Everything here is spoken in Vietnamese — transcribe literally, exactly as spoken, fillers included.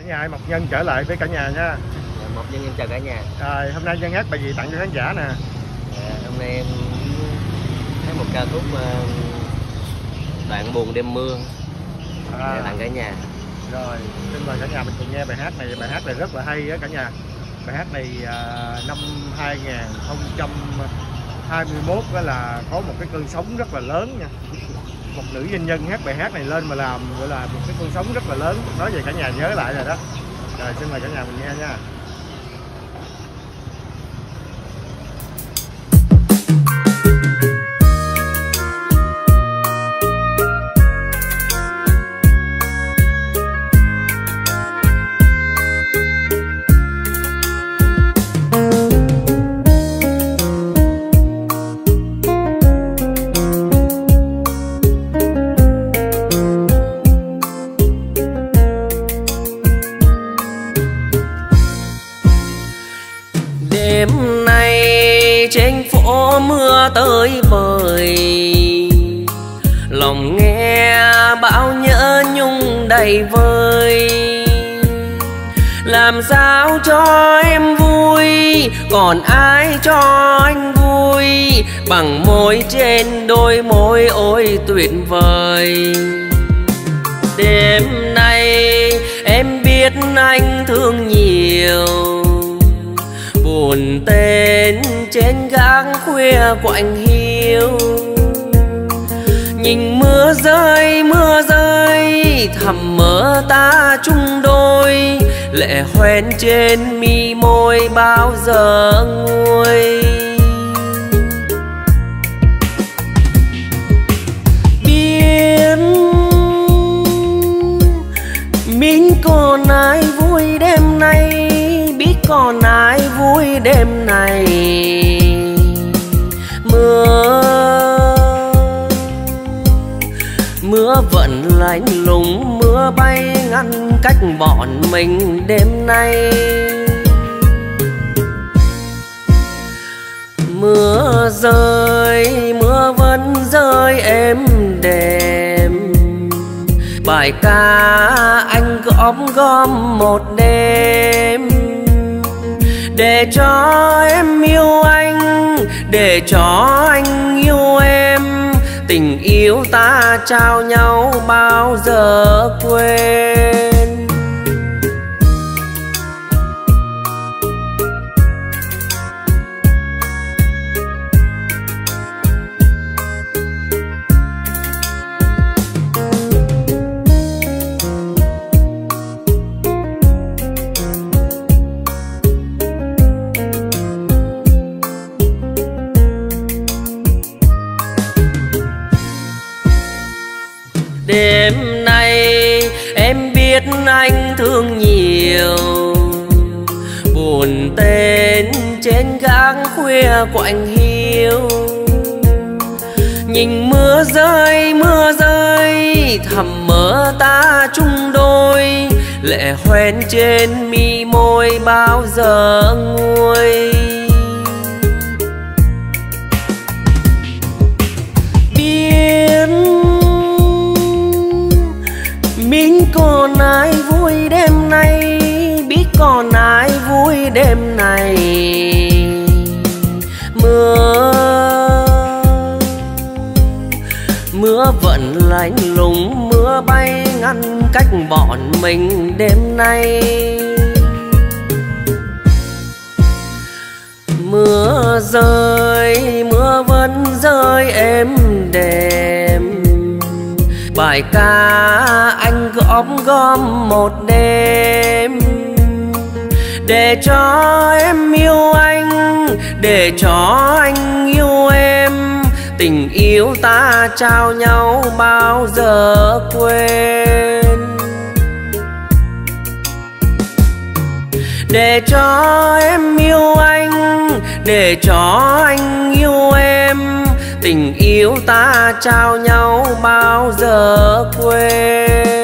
nhà Mộc Nhân trở lại với cả nhà nha. Mộc Nhân em chào cả nhà. Rồi, hôm nay Nhân hát bài gì tặng cho khán giả nè? À, hôm nay em hát một ca khúc uh, Đoạn buồn đêm mưa à. Để tặng cả nhà. Rồi, xin mời cả nhà mình cùng nghe bài hát này. Bài hát này rất là hay á cả nhà. Bài hát này à, năm hai không hai mốt đó là có một cái cơn sóng rất là lớn nha. Một nữ doanh nhân hát bài hát này lên mà làm gọi là một cái cơn sóng rất là lớn. Nói về cả nhà nhớ lại rồi đó. Rồi xin mời cả nhà mình nghe nha. Đêm nay trên phố mưa tới bời, lòng nghe bão nhớ nhung đầy vơi. Làm sao cho em vui, còn ai cho anh vui, bằng môi trên đôi môi ôi tuyệt vời. Đêm nay em biết anh thương nhiều, buồn tên trên gác khuya quạnh hiu. Nhìn mưa rơi mưa rơi, thầm mơ ta chung đôi, lệ hoen trên mi môi bao giờ nguôi. Biết mình còn ai vui đêm nay, biết còn ai vui đêm này. Mưa mưa vẫn lạnh lùng, mưa bay ngăn cách bọn mình đêm nay. Mưa rơi mưa vẫn rơi êm đềm, bài ca anh gom gom một đêm. Để cho em yêu anh, để cho anh yêu em, tình yêu ta trao nhau bao giờ quên. Đêm nay em biết anh thương nhiều, buồn tên trên gác khuya quạnh hiu. Nhìn mưa rơi mưa rơi, thầm mơ ta chung đôi, lệ hoen trên mi môi bao giờ nguôi. Mình còn ai vui đêm nay, biết còn ai vui đêm này. Mưa mưa vẫn lạnh lùng, mưa bay ngăn cách bọn mình đêm nay. Mưa rơi mưa vẫn rơi êm đềm, bài ca anh gom gom một đêm. Để cho em yêu anh, để cho anh yêu em, tình yêu ta trao nhau bao giờ quên. Để cho em yêu anh, để cho anh yêu em, tình yêu ta trao nhau bao giờ quên.